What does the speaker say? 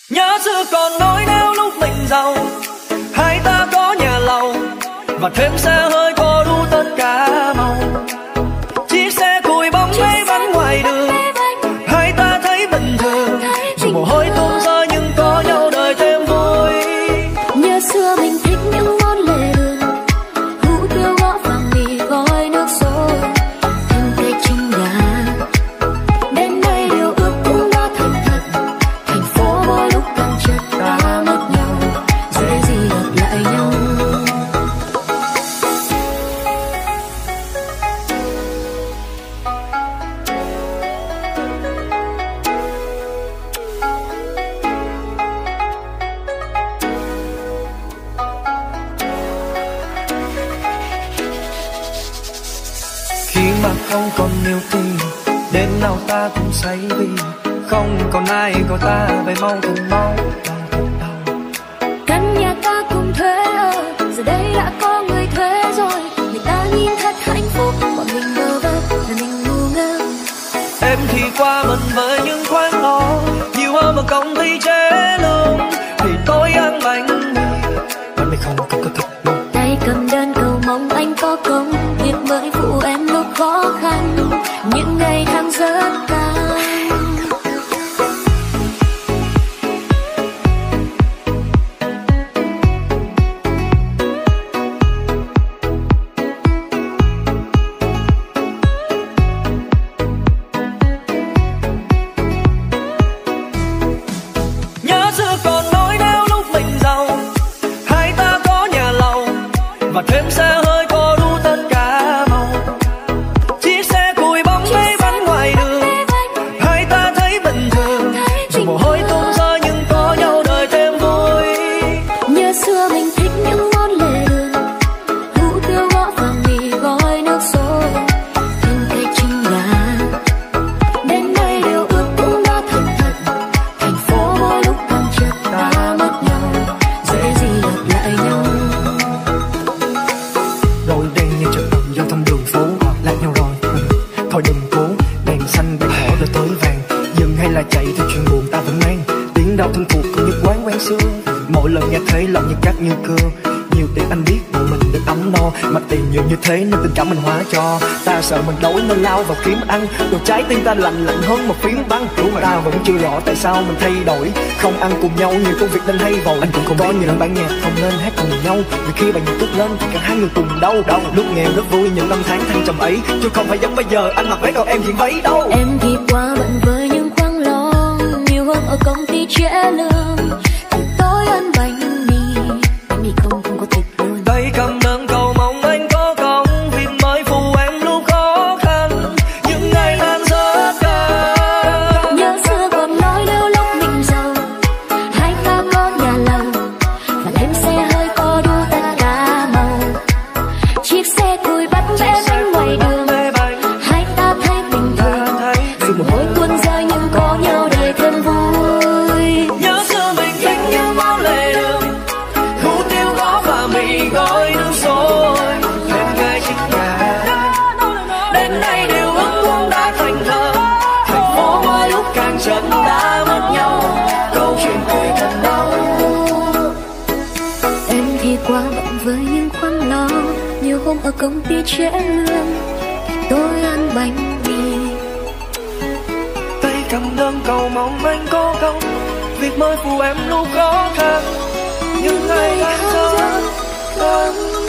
Nhớ xưa còn nói nếu lúc mình giàu, hai ta có nhà lầu và thêm xe hơi có đủ tất cả màu. Chiếc xe cùi bóng mấy bánh ngoài đường, hai ta thấy bình thường. Dù mồ hôi tuôn rơi nhưng có nhau đời thêm vui. Nhớ xưa mình thích những món lề đường, hủ tiếu gõ vàng mì gói nước sôi, thêm cây trứng gà. Đến nay điều ước cũng đã thành thật, thành phố mỗi lúc càng chợt ta mất nhau, dễ gì gặp lại nhau. Khi mà không còn yêu thương, đêm nào ta cũng say vì không còn ai gọi ta về mau từng mau. Căn nhà ta cùng thuê ở, giờ đây đã có người thuê rồi. Người ta nhìn thật hạnh phúc, bọn mình bơ vơ và mình ngu ngơ. Em thì qua mình với những khoản lo nhiều hơn mà công ty chế lương, thì tôi ăn bánh mì mà mày không có thật luôn. Tay cầm đơn cầu mong anh có công việc mới phụ em lúc khó khăn, những ngày tháng rất căng. Nhớ xưa còn nói nếu lúc mình giàu, hai ta có nhà lầu và thêm xe hơi có đủ tất cả màu. Chiếc xe cùi bóng mấy bánh ngoài đường, hai ta thấy bình thường. Dù mồ hôi tuôn rơi nhưng có nhau đời thêm vui. Nhớ xưa mình thích những món lề đường, hủ tiếu gõ vàng mì gói nước sôi, thêm cây trứng gà. Đến nay điều ước cũng đã thành thật, thành phố mỗi lúc càng chợt ta mất nhau, dễ gì gặp lại nhau. Đôi đèn như chợ đồng giao thông đường phố lạc nhau rồi. Thôi đừng cố, đèn xanh đèn đỏ rồi tới vàng. Dừng hay là chạy thì chuyện buồn ta vẫn mang. Tiếng đau thân thuộc của những quán quen xưa, mỗi lần nghe thấy lòng như cắt như cưa. Nhiều tiền anh biết một mình được ấm no, mà tiền nhiều như thế nên tình cảm mình hóa cho. Ta sợ mình đói nên lao vào kiếm ăn, đồ trái tim ta lạnh lạnh hơn một phiến băng. Ta vẫn chưa rõ tại sao mình thay đổi, không ăn cùng nhau nhiều công việc nên hay vội. Anh cũng không có nhiều lần ban nhạc không nên hát cùng nhau, vì khi bạn nhạc tốt lên thì cả hai người cùng đau. Lúc nghèo rất vui những năm tháng thăng trầm ấy, chứ không phải giống bây giờ anh mặc váy còn em diện váy đâu. Em thì quá bận với những khoáng lo, nhiều hôm ở công ty trễ lương, thì tối ăn bánh mì không có thịt luôn. Tay cầm đơn cầu mong anh có công việc mới phụ em lúc khó khăn, những ngày tháng rất căng. Nhớ xưa còn nói nếu lúc mình giàu, hai ta có nhà lầu và thêm xe hơi có đủ tất cả màu. Chiếc xe cùi bắt vẽ bánh ngoài đường, hai ta thấy bình thường. Dù mồ hôi tuôn rơi nhưng có nhau đời thêm vui. Nhớ xưa mình thích những món lề đường, hủ tiếu gõ và mì gói nước sôi, thêm gai trứng gà. Đến nay điều ước cũng đã thành thật, thành phố mỗi lúc càng chợt đã mất nhau, câu chuyện cười thật đau. Em thì quá bận với những khoản lo, nhiều hôm ở công ty trễ lương, tôi ăn bánh mì. Tay cầm đơn cầu mong anh có công việc mới phụ em lúc khó khăn, những ngày tháng rất căng.